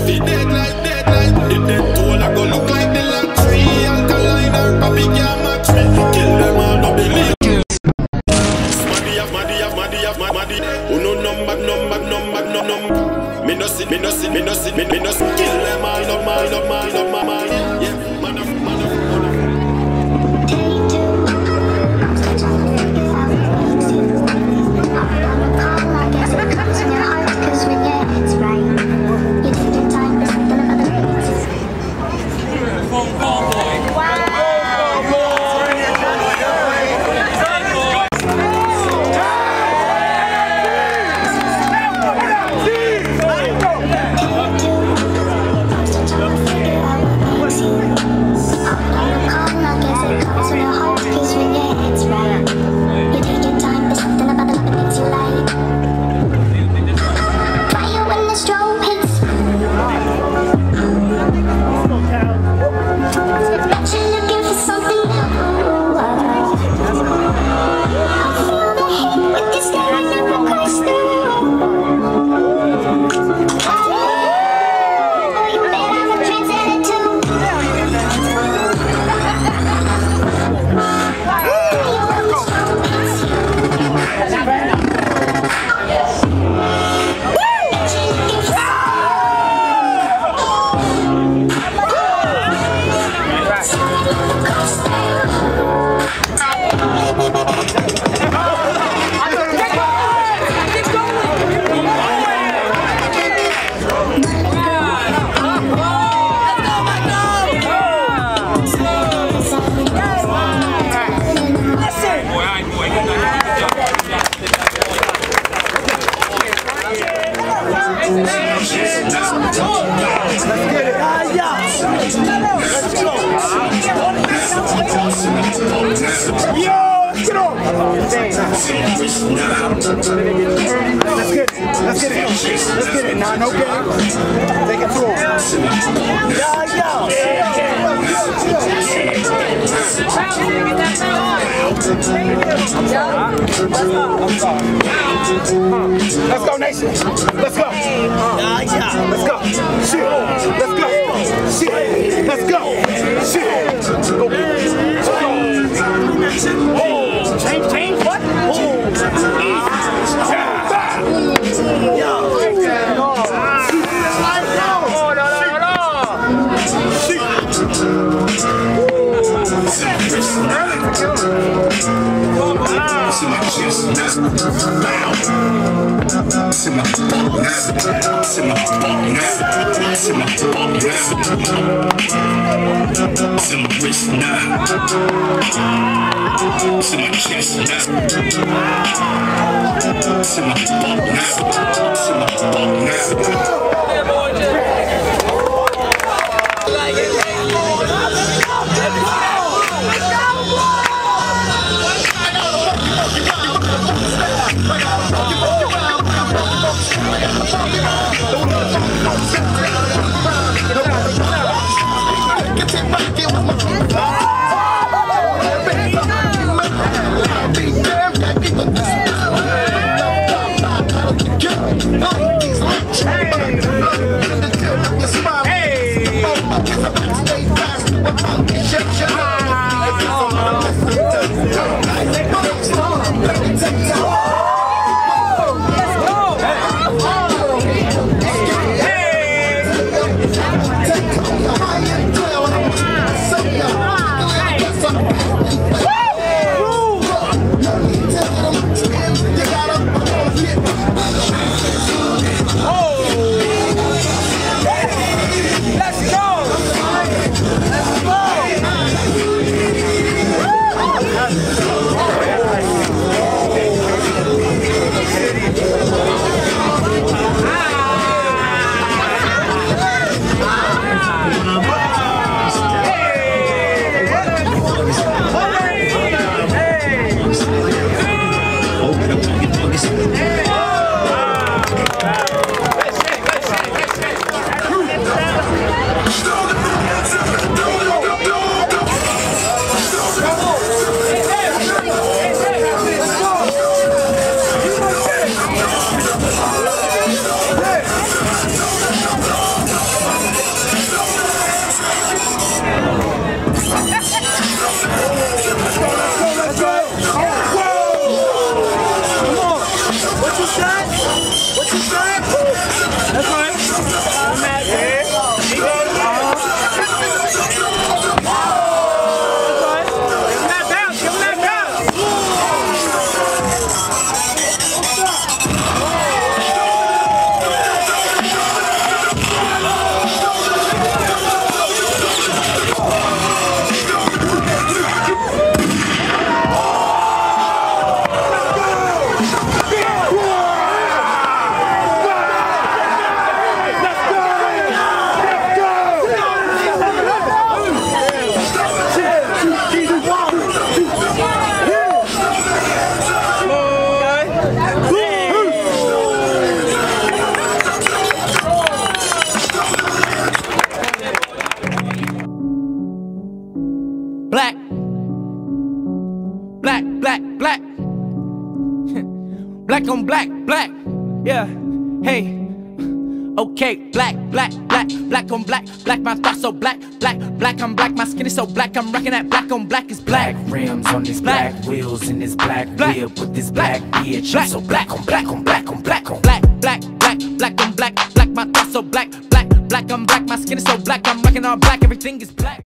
fi dead like. The dead toll I go look like the lottery. Alkaline or papi can't match me. Kill them all, no believe. Maddy. Oh no number. Me no see. Kill them all, yeah, man of. Let's get it. Nah, no game. Take it through. Let's go, nation. Let's go. Let's go. Shit. Let's go. Shit. Let's go. Shit. Change what? Woo! That's right. Black, black, black, black, black on black, black, yeah, hey, okay, black, black, black, black on black, black, my thoughts so black, black, black, I'm black, my skin is so black, I'm rocking that black on black is black. Black rims on this black wheels in this black whip with this black bitch. I'm so black on black on black on black on black, black, black, black on black, black, my thoughts so black, black, black, I'm black, my skin is so black, I'm rocking all black, everything is black.